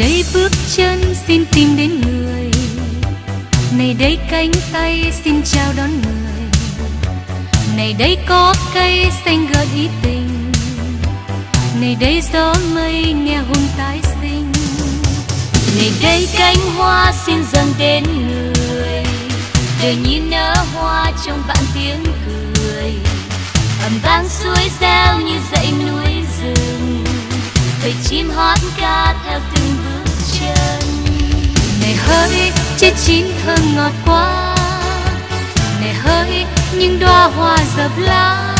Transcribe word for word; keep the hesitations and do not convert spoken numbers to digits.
đây bước chân xin tìm đến người, này đây cánh tay xin chào đón người, này đây có cây xanh gợi ý tình, này đây gió mây nghe hôn tái sinh, này đây cánh hoa xin dâng đến người, đời như nở hoa trong vạn tiếng cười, ầm vang suối reo như dãy núi rừng, bầy chim hót ca theo từng bước chân. Này hỡi trái chín thơm ngọt quá, này hỡi những đóa hoa dập lá,